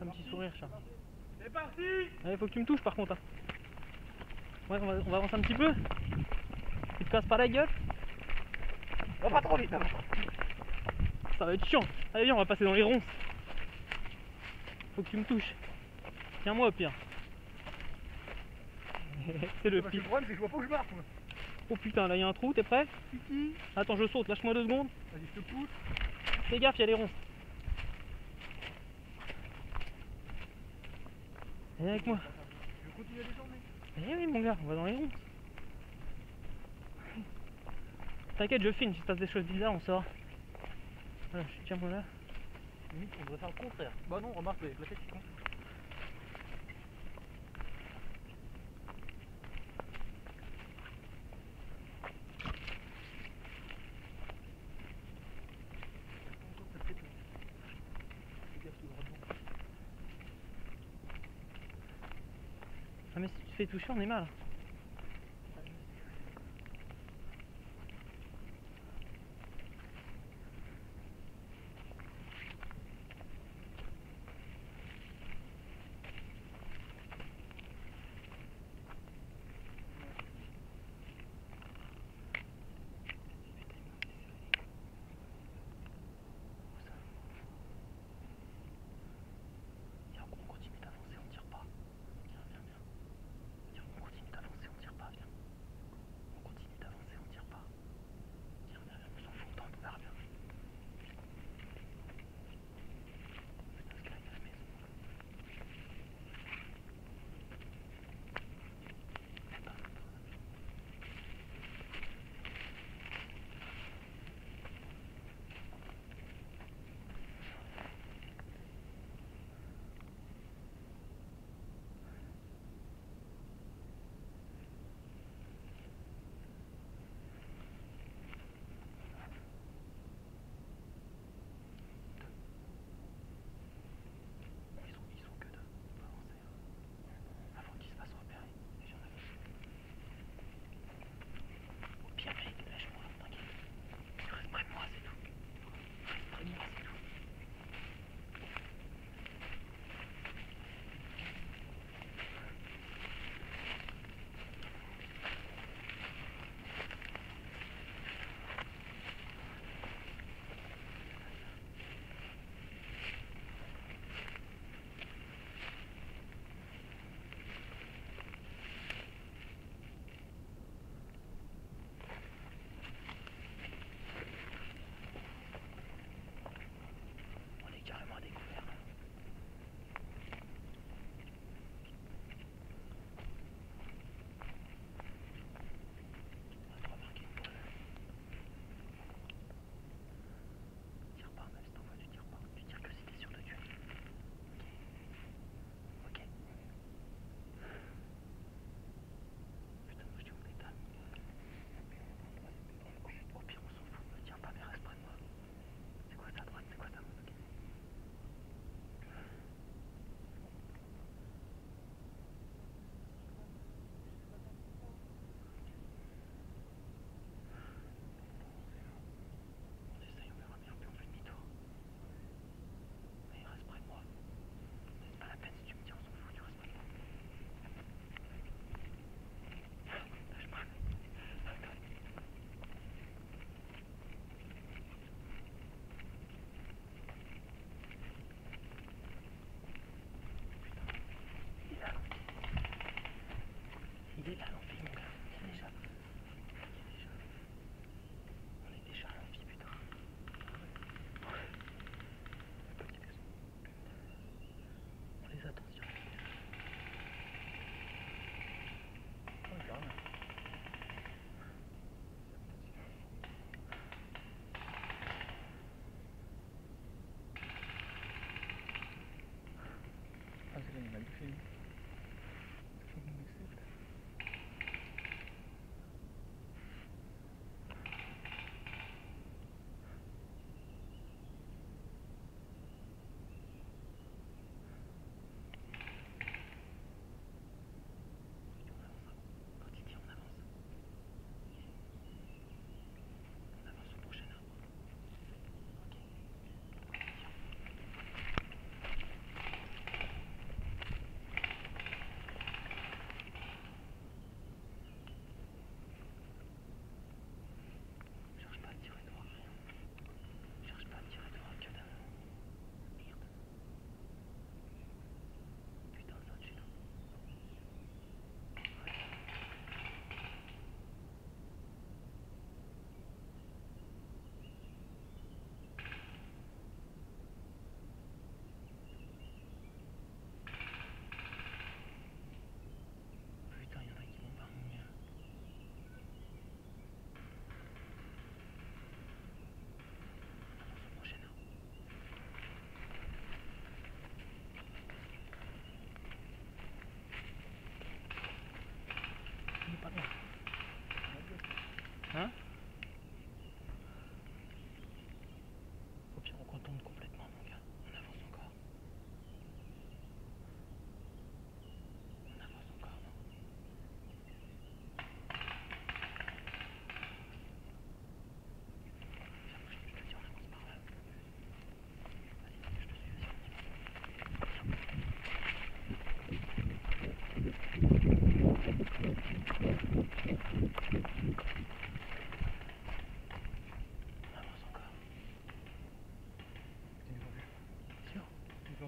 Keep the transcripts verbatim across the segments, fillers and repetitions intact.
un petit sourire, Charles. C'est parti. Allez, faut que tu me touches par contre. Hein. Ouais, on va, on va avancer un petit peu. Tu te casses pas la gueule. Va pas trop vite, hein. Ça va être chiant. Allez, viens, on va passer dans les ronces. Faut que tu me touches. Tiens-moi au pire. C'est le Parce que pire. le problème, c'est que je vois pas où je marche, moi. Oh putain, là il y a un trou, t'es prêt? Kiki. Attends, je saute, lâche-moi deux secondes. Vas-y, je te pousse. Fais gaffe, il y a les ronces. Viens avec moi. Je continue à descendre, mec. Eh oui, mon gars, on va dans les ronces. T'inquiète, je filme, si se passe des choses bizarres, on sort. Voilà, je tiens moi là. Limite, on devrait faire le contraire. Bah non, remarque, avec la tête qui compte. Ah, mais si tu te fais toucher, on est mal. Il est là, l'amphi, mon gars. Il est déjà. Il est déjà. On est déjà à l'amphi, putain. On les attend sur la ville. Ouais, carrément. Ah, c'est là, il m'a bouffé. Faut qu'on accepte.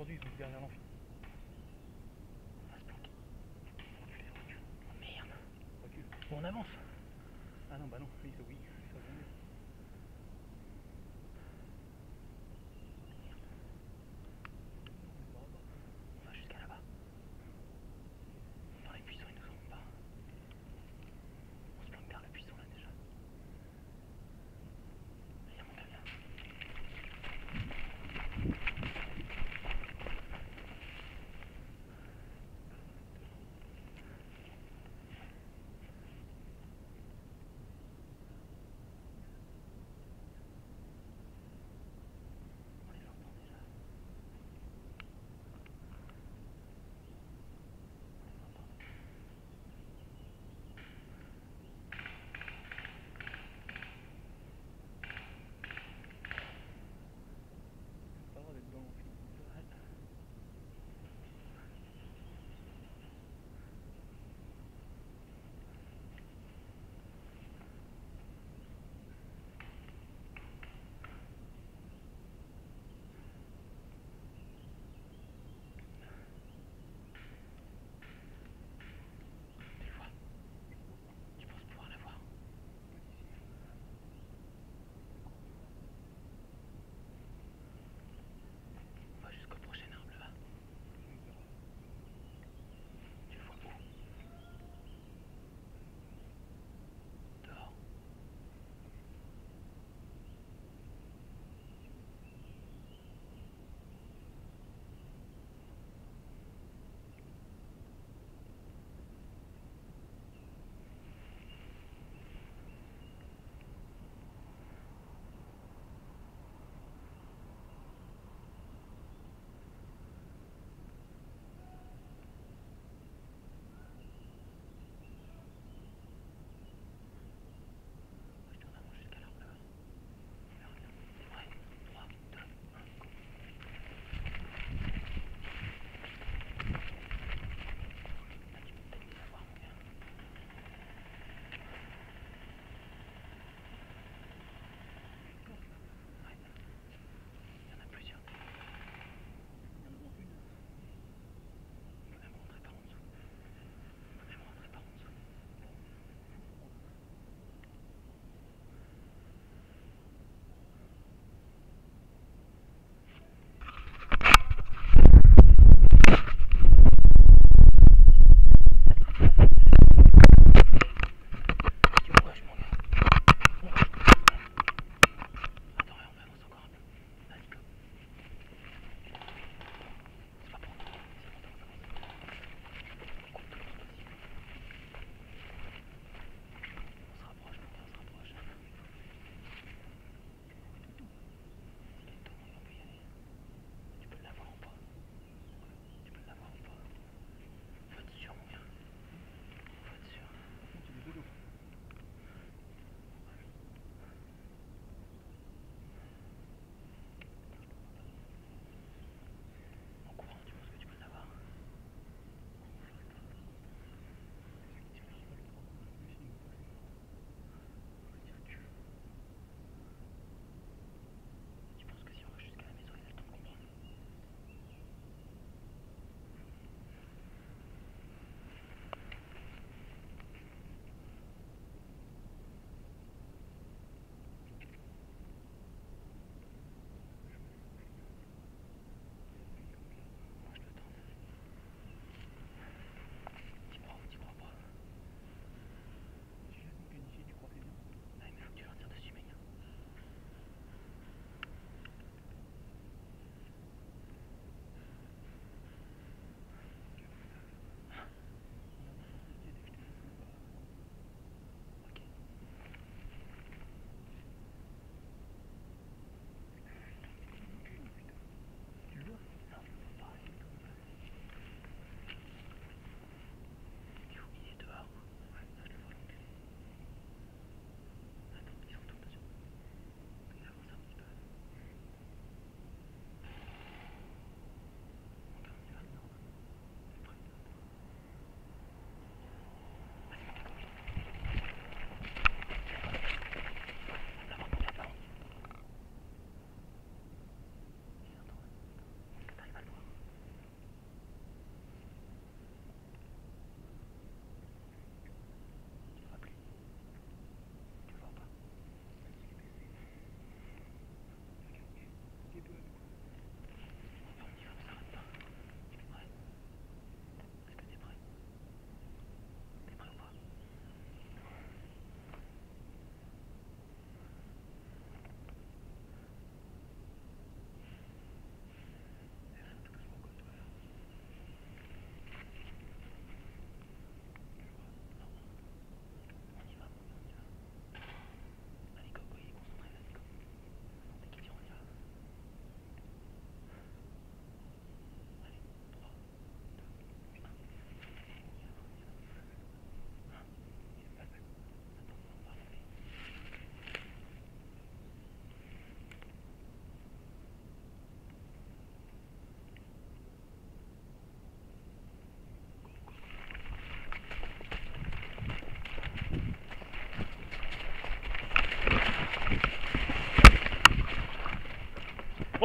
aujourd'hui, ils sont derrière l'enfant. On va se planquer. Recule, recule. Oh merde. Recule. Bon, on avance. Ah non, bah non, lui, ça oui, ça va mieux. On va jusqu'à là-bas. Dans les buissons, ils nous en pas. On se planque vers le buisson là déjà. Viens mon gars, viens.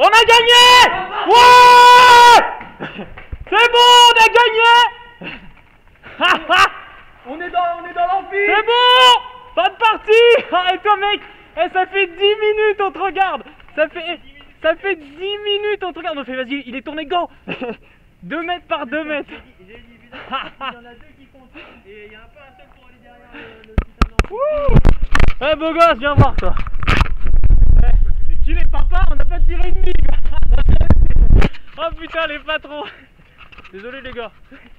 a gagné! Ouais! C'est bon, on a gagné! On est dans, on est dans l'amphi. C'est bon! Pas de partie! Ah, et toi mec, eh, ça fait dix minutes on te regarde! Ça fait, ça fait dix minutes on te regarde! On fait vas-y, il est tourné gant! deux mètres par deux mètres! J'ai dit évidemment, il y en a deux qui comptent et il y a un peu un seul pour aller derrière le, le putain d'enfant. Eh beau gosse, viens voir toi! Eh, qui les papas? On n'a pas tiré une bille! Oh putain les patrons! Désolé les gars!